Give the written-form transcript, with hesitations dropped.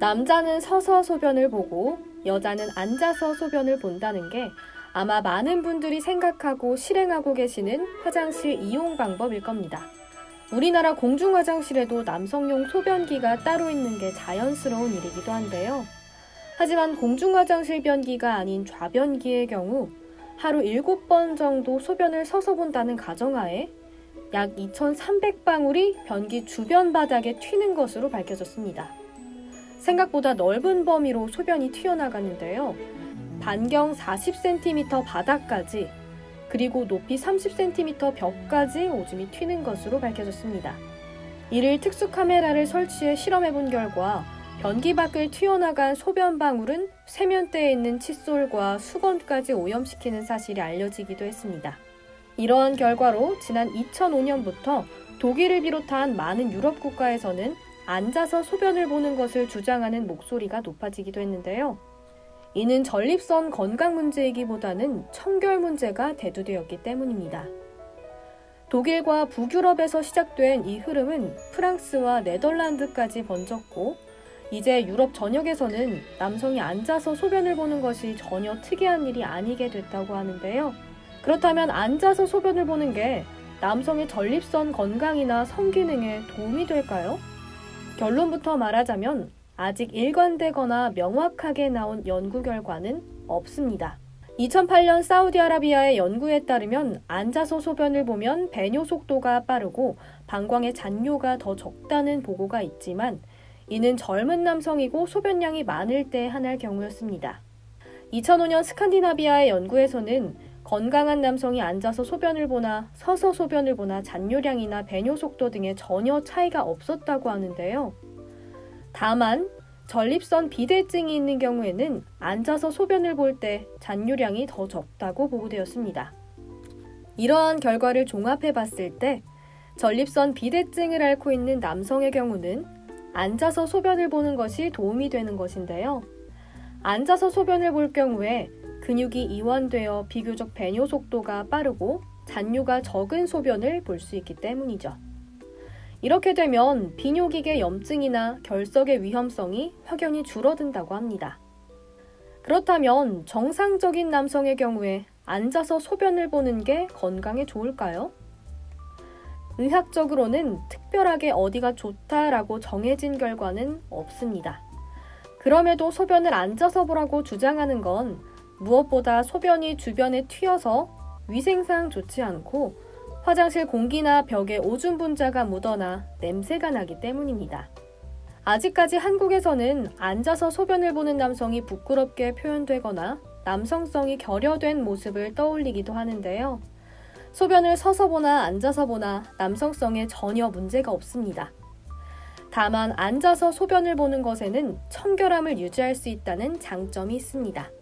남자는 서서 소변을 보고 여자는 앉아서 소변을 본다는 게 아마 많은 분들이 생각하고 실행하고 계시는 화장실 이용 방법일 겁니다. 우리나라 공중화장실에도 남성용 소변기가 따로 있는 게 자연스러운 일이기도 한데요. 하지만 공중화장실 변기가 아닌 좌변기의 경우 하루 7번 정도 소변을 서서 본다는 가정하에 약 2,300방울이 변기 주변 바닥에 튀는 것으로 밝혀졌습니다. 생각보다 넓은 범위로 소변이 튀어나가는데요. 반경 40cm 바닥까지 그리고 높이 30cm 벽까지 오줌이 튀는 것으로 밝혀졌습니다. 이를 특수 카메라를 설치해 실험해본 결과 변기 밖을 튀어나간 소변 방울은 세면대에 있는 칫솔과 수건까지 오염시키는 사실이 알려지기도 했습니다. 이러한 결과로 지난 2005년부터 독일을 비롯한 많은 유럽 국가에서는 앉아서 소변을 보는 것을 주장하는 목소리가 높아지기도 했는데요. 이는 전립선 건강 문제이기보다는 청결 문제가 대두되었기 때문입니다. 독일과 북유럽에서 시작된 이 흐름은 프랑스와 네덜란드까지 번졌고 이제 유럽 전역에서는 남성이 앉아서 소변을 보는 것이 전혀 특이한 일이 아니게 됐다고 하는데요. 그렇다면 앉아서 소변을 보는 게 남성의 전립선 건강이나 성기능에 도움이 될까요? 결론부터 말하자면 아직 일관되거나 명확하게 나온 연구 결과는 없습니다. 2008년 사우디아라비아의 연구에 따르면 앉아서 소변을 보면 배뇨 속도가 빠르고 방광의 잔뇨가 더 적다는 보고가 있지만 이는 젊은 남성이고 소변량이 많을 때 한할 경우였습니다. 2005년 스칸디나비아의 연구에서는 건강한 남성이 앉아서 소변을 보나 서서 소변을 보나 잔뇨량이나 배뇨 속도 등에 전혀 차이가 없었다고 하는데요. 다만 전립선 비대증이 있는 경우에는 앉아서 소변을 볼 때 잔뇨량이 더 적다고 보고되었습니다. 이러한 결과를 종합해 봤을 때 전립선 비대증을 앓고 있는 남성의 경우는 앉아서 소변을 보는 것이 도움이 되는 것인데요. 앉아서 소변을 볼 경우에 근육이 이완되어 비교적 배뇨 속도가 빠르고 잔뇨가 적은 소변을 볼 수 있기 때문이죠. 이렇게 되면 비뇨기계 염증이나 결석의 위험성이 확연히 줄어든다고 합니다. 그렇다면 정상적인 남성의 경우에 앉아서 소변을 보는 게 건강에 좋을까요? 의학적으로는 특별하게 어디가 좋다라고 정해진 결과는 없습니다. 그럼에도 소변을 앉아서 보라고 주장하는 건 무엇보다 소변이 주변에 튀어서 위생상 좋지 않고 화장실 공기나 벽에 오줌 분자가 묻어나 냄새가 나기 때문입니다. 아직까지 한국에서는 앉아서 소변을 보는 남성이 부끄럽게 표현되거나 남성성이 결여된 모습을 떠올리기도 하는데요. 소변을 서서 보나 앉아서 보나 남성성에 전혀 문제가 없습니다. 다만 앉아서 소변을 보는 것에는 청결함을 유지할 수 있다는 장점이 있습니다.